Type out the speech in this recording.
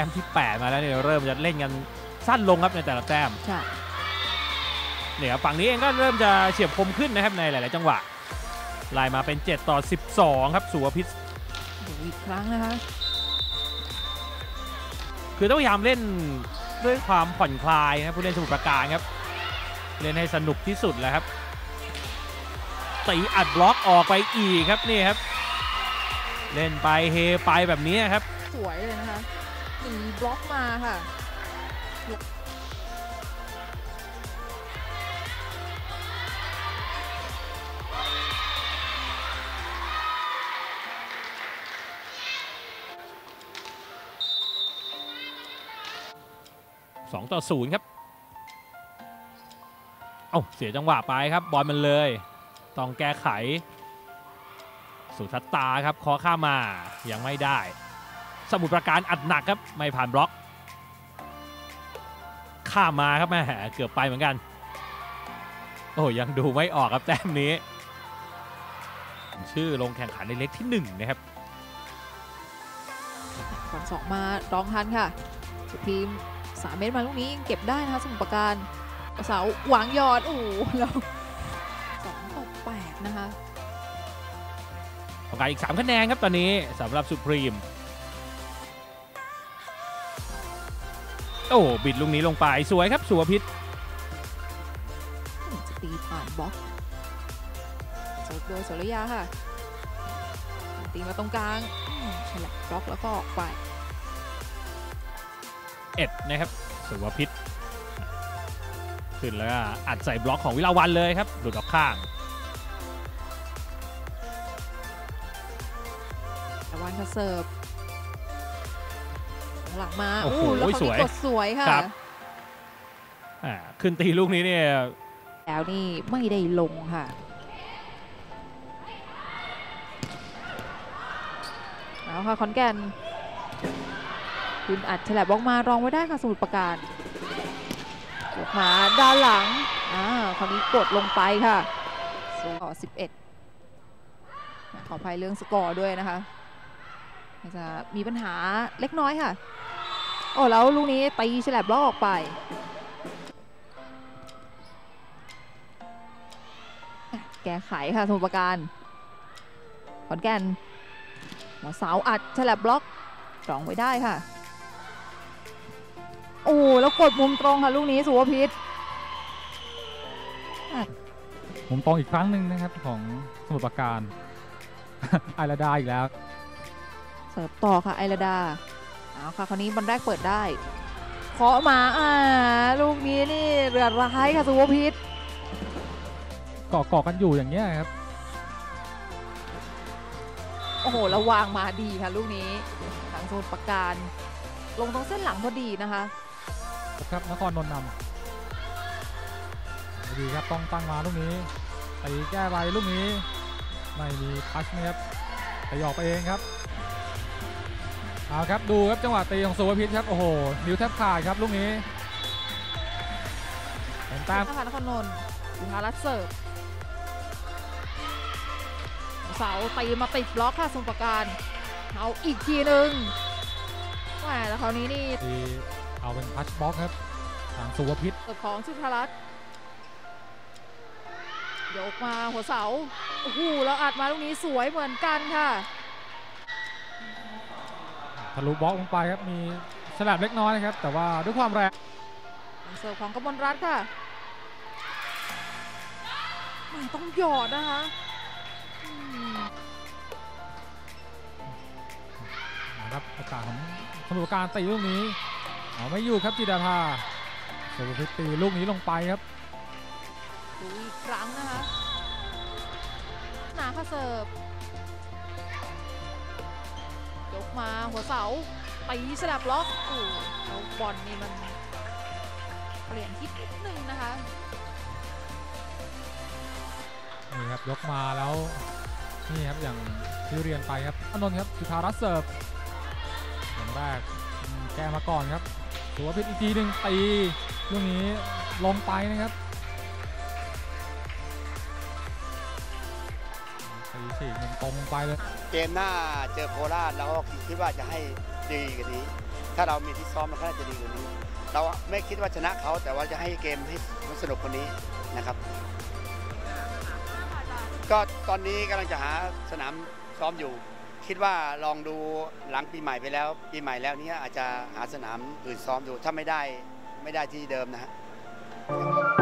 มที่8มาแล้วเนี่ยเริ่มจะเล่นกันสั้นลงครับในแต่ละแต้มเนี่ยฝั่งนี้เองก็เริ่มจะเฉียบคมขึ้นนะครับในหลายๆจังหวะไล่มาเป็น7-12ครับสุวพิษอีกครั้งนะคะคือต้องพยายามเล่นด้วยความผ่อนคลายนะผู้เล่นสมุทรปราการครับเล่นให้สนุกที่สุดแล้วครับตีอัดบล็อกออกไปอีกครับนี่ครับเล่นไปเฮไปแบบนี้ครับสวยเลยนะคะ1บล็อกมาค่ะ 2-0ครับเสียจังหวะไปครับบอลมันเลยต้องแก้ไขสุทัตตาครับขอข้ามายังไม่ได้สมุทรปราการอัดหนักครับไม่ผ่านบล็อกข้ามาครับแม่เกือบไปเหมือนกันยังดูไม่ออกครับแต้มนี้ชื่อลงแข่งขันในเล็กที่1นะครับก่อน2มารองทันค่ะทีม3 เมตรมาลูกนี้เก็บได้นะคะสมุทรปราการเสาหวางยอดแล้ว2-8นะคะต้องการอีก3คะแนนครับตอนนี้สำหรับสุพรีมบิดลูกนี้ลงไปสวยครับสุวพิษจะตีผ่านบล็อกโดยสรยาค่ะตีมาตรงกลางฉลับบล็อกแล้วก็ออกไปนะครับสุวพิษขึ้นแล้วก็อัดใส่บล็อกของวิลาวันเลยครับหลุดออกข้างวันเสิร์ฟหลังมาแล้วสวยสวยค่ะขึ้นตีลูกนี้เนี่ยแล้วนี่ไม่ได้ลงค่ะเอาค่ะขอนแก่นคุณอัดฉลับบล็อกมารองไว้ได้ค่ะสมุทรปราการยกมาด้านหลังคราวนี้กดลงไปค่ะสกอร์11ขออภัยเรื่องสกอร์ด้วยนะคะจะมีปัญหาเล็กน้อยค่ะแล้วลูกนี้ตีฉลับบล็อกออกไปแก้ไขค่ะสมุทรปราการขอนแก่นหัวเสาอัดฉลับบล็อกรองไว้ได้ค่ะแล้วกดมุมตรงค่ะลูกนี้สุวพิษมุมตรงอีกครั้งหนึ่งนะครับของสมุทรปราการไอราดาอีกแล้วเสิร์ฟต่อค่ะไอราดาเอาค่ะคราวนี้บอลแรกเปิดได้เคาะมาลูกนี้นี่เรือร้ายค่ะสุวพิษเกาะกันอยู่อย่างเงี้ยครับแล้ววางมาดีค่ะลูกนี้ทางสมุทรปราการลงตรงเส้นหลังพอดีนะคะครับนครนนท์นำดีครับต้องตั้งมาลูกนี้ตีแก้ไปลูกนี้ไม่มีทัชนะครับแต่ออกไปเองครับเอาครับดูครับจังหวะตีของสุวพิษครับนิ้วแทบขาดครับลูกนี้เป็นแต้มนครนนท์จุฬารัตน์เสิร์ฟเสาตีมาติดบล็อกค่ะสมุทรปราการเอาอีกทีหนึ่งแล้วคราวนี้นี่เอาเป็นทัชบล็อกครับทางสุวพิษของจุฬารัตน์ยกมาหัวเสาแล้วอัดมาลูกนี้สวยเหมือนกันค่ะทะลุบล็อกลงไปครับมีฉลับเล็กน้อยนะครับแต่ว่าด้วยความแรงเสิร์ฟของกมลรัตน์ค่ะไม่ต้องหยอดนะคะนะครับโอกาสของสมุทรปราการตีลูกนี้ไม่อยู่ครับจิดาภาสุวพิษตีลูกนี้ลงไปครับดูอีกครั้งนะคะหนาค่ะเสิร์ฟยกมาหัวเสาตีฉลับล็อกแล้วบอลนี่มันเปลี่ยนทิศนิดนึงนะคะนี่ครับยกมาแล้วนี่ครับอย่างที่เรียนไปครับนนท์ครับจุฬารัตน์เสิร์ฟอย่างแรกแก้มาก่อนครับสุวพิษอีกทีหนึ่งตีลูกนี้ลงไปนะครับตีฉีกตรงไปเลยเกมหน้าเจอโคราชแล้วก็คิดว่าจะให้ดีกว่านี้ถ้าเรามีที่ซ้อมมันก็น่าจะดีกว่านี้ เราไม่คิดว่าชนะเขาแต่ว่าจะให้เกมให้มันสนุกกว่านี้นะครับก็ตอนนี้กำลังจะหาสนามซ้อมอยู่ คิดว่าลองดูหลังปีใหม่ไปแล้วปีใหม่แล้วนี้อาจจะหาสนามอื่นซ้อมดูถ้าไม่ได้ที่เดิมนะฮะ